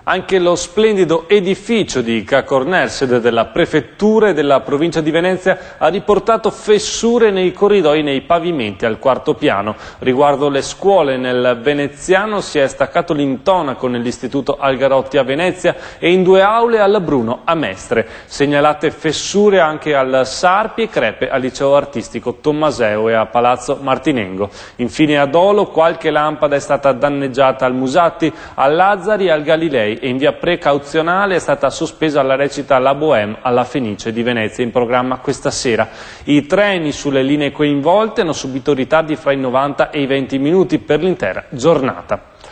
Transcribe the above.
Anche lo splendido edificio di Ca' Cornel, sede della prefettura e della provincia di Venezia, ha riportato fessure nei corridoi e nei pavimenti al quarto piano. Riguardo le scuole, nel veneziano si è staccato l'intonaco nell'istituto Algarotti a Venezia e in 2 aule al Bruno a Mestre. Segnalate fessure anche al Sarpi e crepe al liceo artistico Tommaseo e a Palazzo Martinengo. Infine a Dolo qualche lampada è stata danneggiata al Musatti, al Lazzari e al Galilei, e in via precauzionale è stata sospesa la recita La Bohème alla Fenice di Venezia, in programma questa sera. I treni sulle linee coinvolte hanno subito ritardi fra i 90 e i 20 minuti per l'intera giornata.